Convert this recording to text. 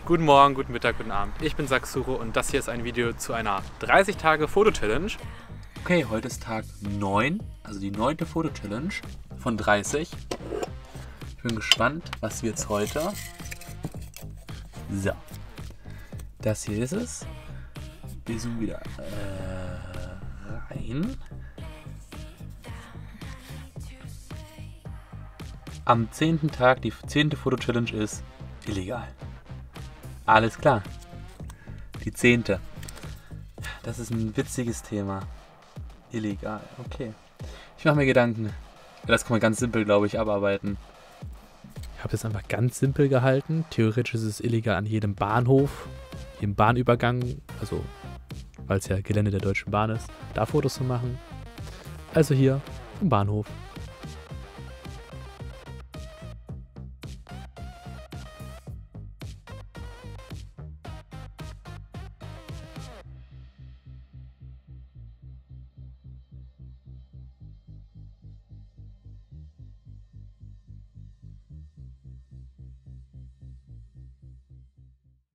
Guten Morgen, guten Mittag, guten Abend. Ich bin Saxuro und das hier ist ein Video zu einer 30-Tage-Foto-Challenge. Okay, heute ist Tag 9, also die 9. Foto-Challenge von 30. Ich bin gespannt, was wird's heute. So, das hier ist es. Wir zoomen wieder rein. Am 10. Tag, die 10. Foto-Challenge ist illegal. Alles klar. Die 10. Das ist ein witziges Thema. Illegal, okay. Ich mache mir Gedanken. Das kann man ganz simpel, glaube ich, abarbeiten. Ich habe es einfach ganz simpel gehalten. Theoretisch ist es illegal an jedem Bahnhof, jedem Bahnübergang, also weil es ja Gelände der Deutschen Bahn ist, da Fotos zu machen. Also hier am Bahnhof.